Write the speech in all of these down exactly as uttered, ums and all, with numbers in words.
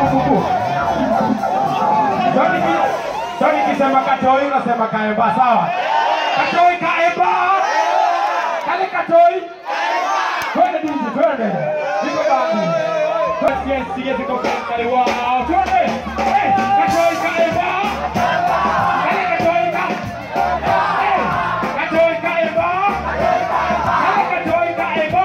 kuku. Sorry kisema katoi unasema kaemba sawa. Katoi kaemba. Kale katoi. Twende D J twende. Niko bado. Twende sige sige kwa kale wao. Twende. Eh katoi kaemba. Kale katoi ka. Eh katoi kaemba. Kale katoi kaemba.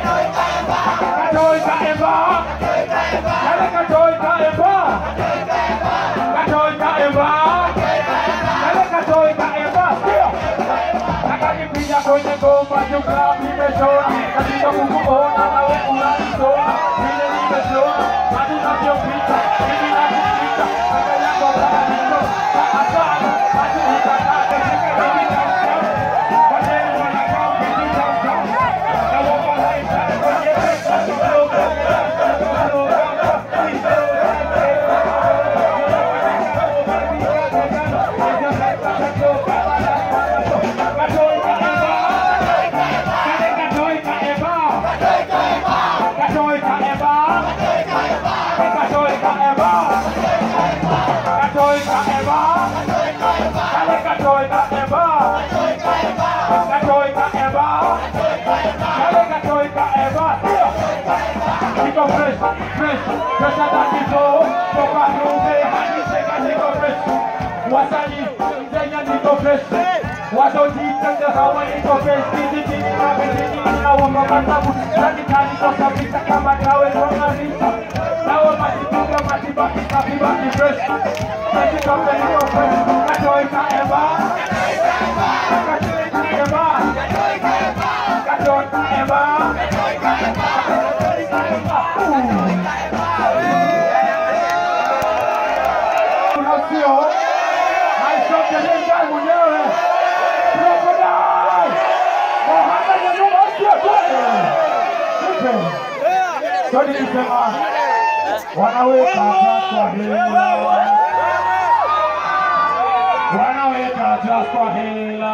Katoi kaemba. Kale katoi kaemba. Katoi kaemba. Kale katoi kaemba. Nakakipiga kwenye gomba jukla nimeshona katika kukuona na wewe unanisoma vile nimeshona hadi unavyopita mimi nakupita kaka yako bado asante hadi utakata mimi nakupita kwa nini wanakaa ukipita mtama na wako laisha kwenye pesa kidogo Wasani, Zenya niko fresh. Wazojita ndio hawa niko fresh. Titi titi mabitini na wama matabu. Zani tani kwa kabisa kama tawe kwa nisa. Nawa matibuga matibaki kafi baki fresh. Zeni kafe niko fresh. Katoi kaemba. Katoi kaemba. Katoi kaemba. Katoi kaemba. Sorry nisema wanaweka kwa hela wanaweka kwa hela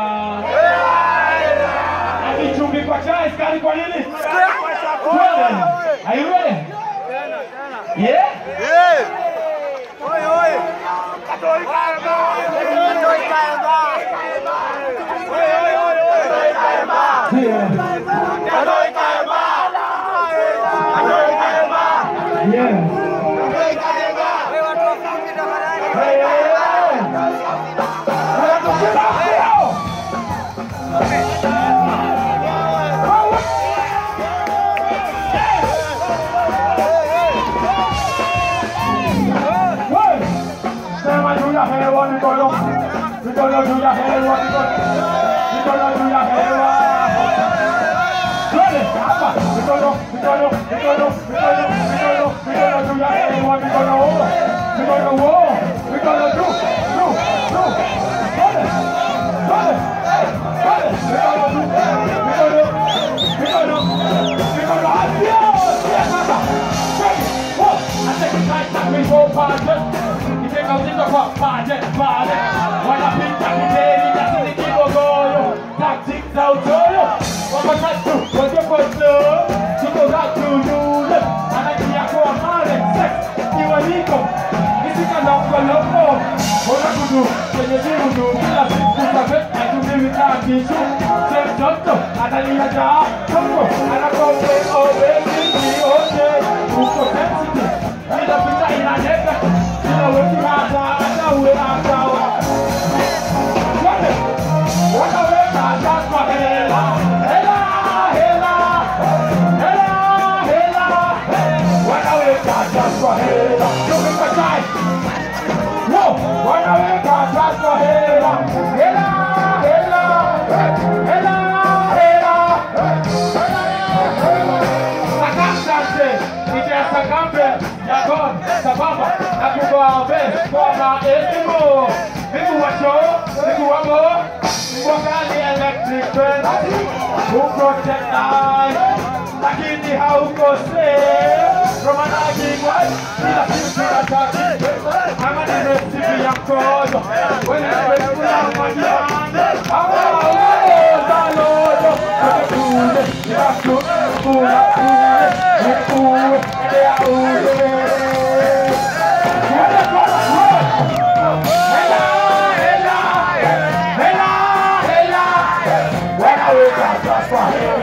ati chumbi kwa chai skari kwa nini? Are you ready? Yeah? Yeah! Oi oi! Katoi kaemba! Katoi kaemba! Oi oi oi oi! Katoi kaemba! Katoi kaemba! Yeah. Who protect I? Lakini haukose. Romanagi what? Bila future attack. Ama ni recipe ya mkono. Wewe unakula majani. Ama wewe zalojo. Kule ya kule kule kule kule ya ule. prosper.